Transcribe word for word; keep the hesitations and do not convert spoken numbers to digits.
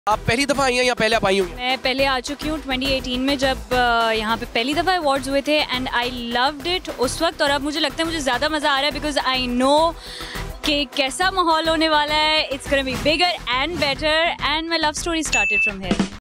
आप पहली दफा आई हैं या पहले आप आई हुई? मैं पहले आ चुकी हूँ ट्वेंटी एटीन में, जब यहाँ पे पहली दफ़ा अवार्ड्स हुए थे एंड आई लव्ड इट उस वक्त। और अब मुझे लगता है मुझे ज़्यादा मज़ा आ रहा है बिकॉज आई नो कि कैसा माहौल होने वाला है। It's gonna be bigger and better and my love story started from here.